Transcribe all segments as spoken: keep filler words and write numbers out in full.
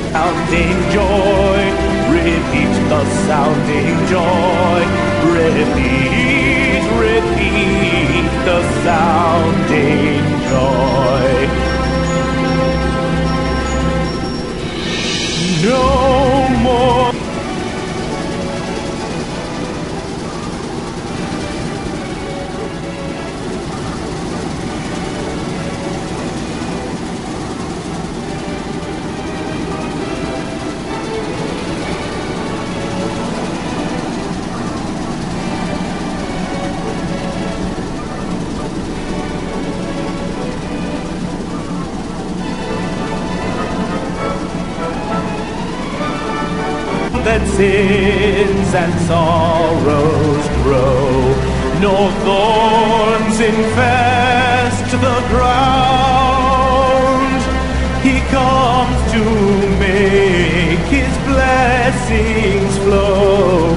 sounding joy, repeat the sounding joy, repeat, repeat the sounding joy. No more. That sins and sorrows grow, nor thorns infest the ground. He comes to make his blessings flow.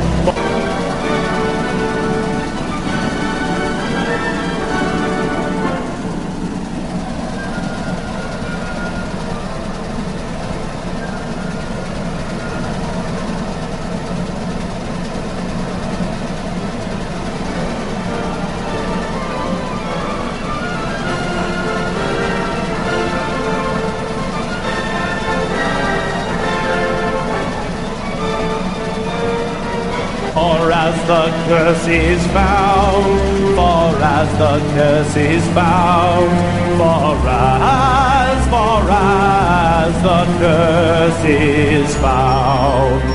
For as the curse is found, for as the curse is found, for as, for as the curse is found.